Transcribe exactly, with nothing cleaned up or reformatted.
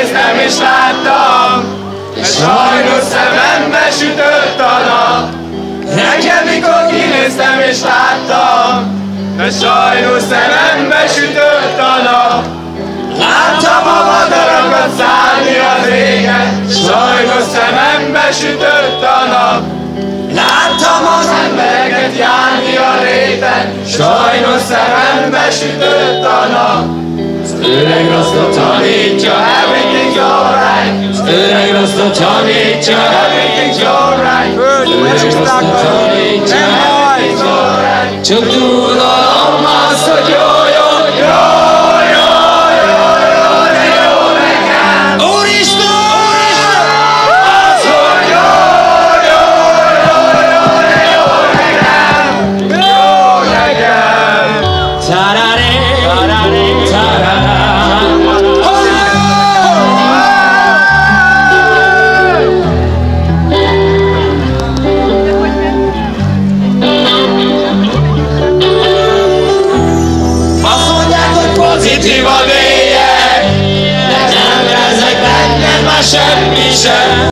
kinéztem és láttam, de sajnos szemembe sütött a nap. Reggel mikor kinéztem és láttam, de sajnos szemembe sütött a nap. Láttam a madarakat szállni az égen, sajnos szemembe sütött a nap. Láttam az embereket járni a réten, sajnos szemembe sütött a nap. Az öreg rasztot tanítja, everything's alright. Az öreg rasztot tanítja, everything's alright. Az öreg rasztot tanítja, everything's alright. Csak tudom azt, hogy jó, jó, jó, jó, jó, jó, de jó nekem. Úristen! Az, hogy jó, jó, jó, jó, de jó nekem. Jó nekem. Tararé, tararé, tarará. Pozitív a bélyeg, de nem rezeg bennem már semmi sem.